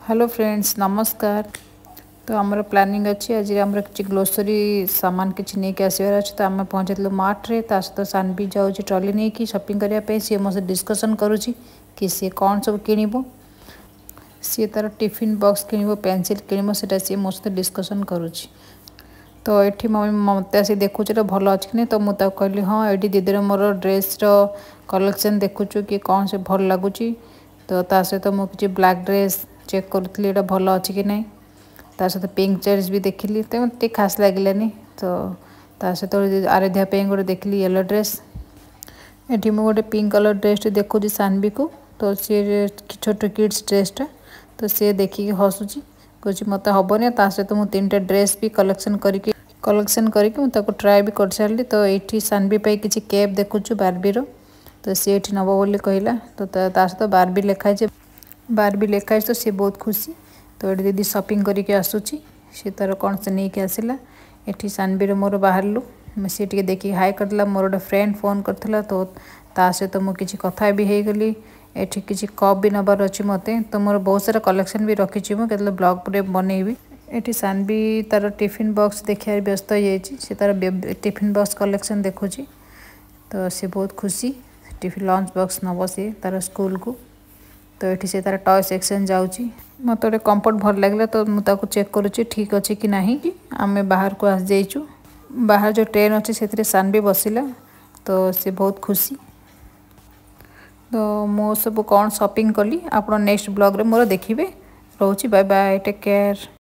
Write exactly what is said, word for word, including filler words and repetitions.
Hello friends नमस्कार। तो आमर प्लानिंग अच्छी आज आम कि ग्रोसरी सामान किसी नहीं आसबार अच्छे तो आम पहुँचल मार्ट्रे सहित सानवी जाऊँ ट्रली नहीं कि शॉपिंग करने सी मो डिस्कसन करुँची कि सी कौन सब किणव सी तार टिफिन बॉक्स किणव पेंसिल किणव से सी मो सहित डिस्कसन करुँची। तो ये मम्मी मत आस देखुच भल अच्छे कि नहीं तो मुझे कहली हाँ ये दीदी मोर ड्रेस कलेक्शन देखुचु कि कौन से भल लगुच तो ता सहित मुझे किसी ब्लैक ड्रेस चेक करुँगी ये भल अच्छे कि नहीं ता सहित पिंक चेयर्स भी देखिली तो मत खास लगे तो ता सहित आराध्या पे गोटे देखली येलो ड्रेस ये मुझे गोटे पिंक कलर ड्रेस देखुची सानवी को तो सी छोट किड्स ड्रेसटा तो सी देखिए हसुची कह मत हेनी ता सहित मुझे तीन टा ड्रेस भी कलेक्शन करके कलेक्शन करके मुझे ट्राए भी कर सारी तो ये सानवी पे किसी कैप देखुचु बार्बीर तो सी ये नब बोली कहला तो ता सहित बार्बी लिखाई बार्बी लिखाई तो सी बहुत खुशी तो ये दीदी शॉपिंग करके आसूची सी तार कौन से नहीं आसला ये सानवी मोर बाहरलु सी टे देखिए हाई करदेला मोर गोटे फ्रेंड फोन करता तो ता सहित मुझे किसी कथा भी हो गली ये किसी कप भी नबार अच्छी मत तो मोर बहुत सारा कलेक्शन भी रखी मुझे ब्लॉग पर बनईबी ये सानवी तार टिफिन बॉक्स देखा व्यस्त हो जाए तार टिफिन बॉक्स कलेक्शन देखुची तो सी बहुत खुशी टिफिन लंच बॉक्स नब सी तार स्कूल को तो ये से तार टॉय सेक्शन जाऊँगी मत गोटे कंफर्ट भल लगे तो मुझे चेक करुँची ठीक अच्छे कि नहीं कि आम बाहर को आस जाइचु बाहर जो ट्रेन अच्छे से सानवी बसिला तो सी बहुत खुशी तो मो सब कौन शॉपिंग कली आप नेक्स्ट ब्लॉग रे मोर देखिए रोची बाय बाय टेक केयर।